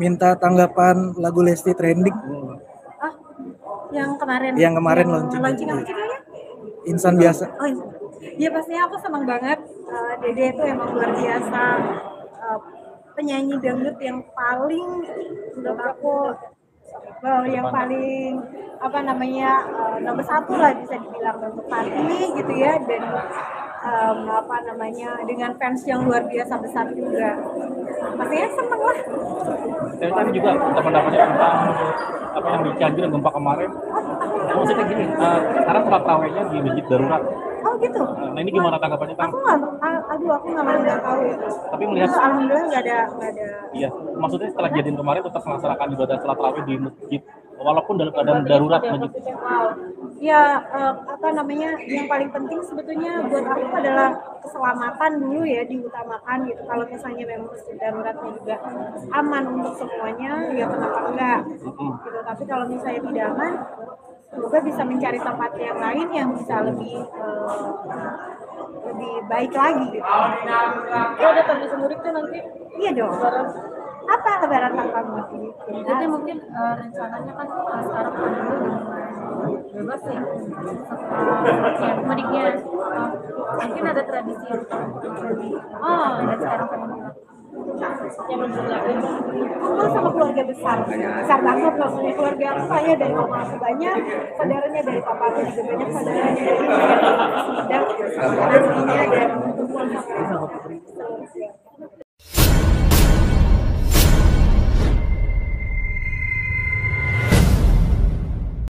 minta tanggapan lagu Lesti trending. Ah, yang kemarin. Yang kemarin launching apa judulnya? Insan Biasa. Oh, ya pastinya aku senang banget. Dede itu emang luar biasa. Penyanyi dangdut yang paling menurut aku yang paling nomor satu lah bisa dibilang untuk Pati gitu ya, dan dengan fans yang luar biasa besar juga, pastinya seneng lah. Tadi juga pendapatnya tentang apa yang di Cianjur gempa kemarin. Maksudnya gini, sekarang sholat tarawihnya di masjid darurat. Oh gitu. Nah ini gimana tanggapannya, Kang? Aku nggak tahu. Tapi melihat, alhamdulillah nggak ada. Iya, maksudnya setelah kejadian kemarin tetap melaksanakan ibadah sholat tarawih di masjid, walaupun dalam keadaan darurat masjid. Wow. Ya, yang paling penting sebetulnya buat aku adalah keselamatan dulu ya diutamakan gitu. Kalau misalnya memang masjid daruratnya juga aman untuk semuanya, ya kenapa enggak? Gitu. Tapi kalau misalnya tidak aman, semoga bisa mencari tempat yang lain yang bisa lebih baik lagi gitu. Ada tradisi mudik tuh nanti? Iya dong. Apa lebaran tanpa mudik? Jadi mungkin rencananya kan sekarang pandemi udah mulai bebas ya. Setelah mudiknya mungkin ada tradisi yang ada sekarang pengen kumpul sama keluarga besar banget loh. Keluarga aku, saya dari mama aku banyak, saudaranya dari papa aku juga banyak, saudaranya dari dan nantinya dan kumpul sama